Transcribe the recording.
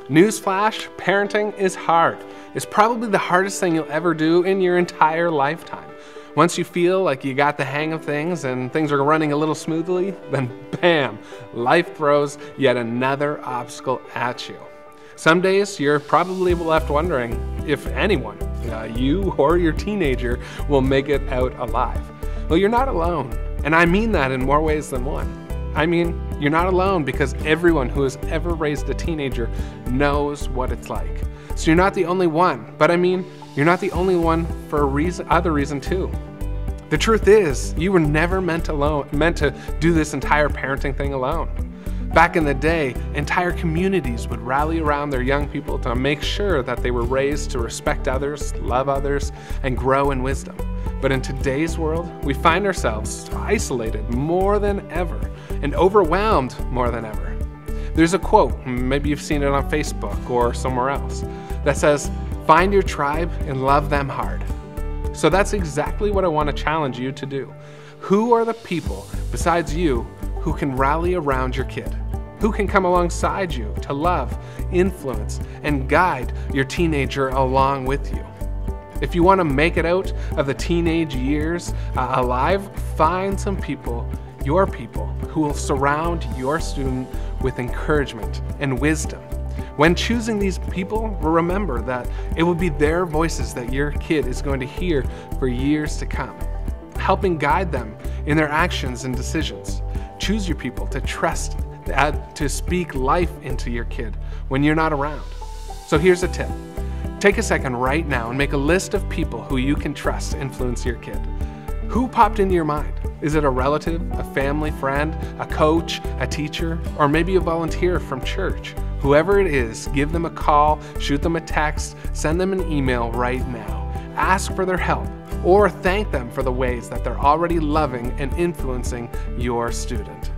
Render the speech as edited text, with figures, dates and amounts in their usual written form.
Newsflash, parenting is hard. It's probably the hardest thing you'll ever do in your entire lifetime. Once you feel like you got the hang of things and things are running a little smoothly, then bam, life throws yet another obstacle at you. Some days you're probably left wondering if anyone, you or your teenager, will make it out alive. Well, you're not alone, and I mean that in more ways than one. I mean, you're not alone because everyone who has ever raised a teenager knows what it's like. So you're not the only one, but I mean, you're not the only one for other reason too. The truth is, you were never meant to do this entire parenting thing alone. Back in the day, entire communities would rally around their young people to make sure that they were raised to respect others, love others, and grow in wisdom. But in today's world, we find ourselves isolated more than ever and overwhelmed more than ever. There's a quote, maybe you've seen it on Facebook or somewhere else, that says, "Find your tribe and love them hard." So that's exactly what I want to challenge you to do. Who are the people besides you who can rally around your kid? Who can come alongside you to love, influence, and guide your teenager along with you? If you want to make it out of the teenage years alive, find some people, your people, who will surround your student with encouragement and wisdom. When choosing these people, remember that it will be their voices that your kid is going to hear for years to come, helping guide them in their actions and decisions. Choose your people to trust, to speak life into your kid when you're not around. So here's a tip. Take a second right now and make a list of people who you can trust to influence your kid. Who popped into your mind? Is it a relative, a family friend, a coach, a teacher, or maybe a volunteer from church? Whoever it is, give them a call, shoot them a text, send them an email right now. Ask for their help or thank them for the ways that they're already loving and influencing your student.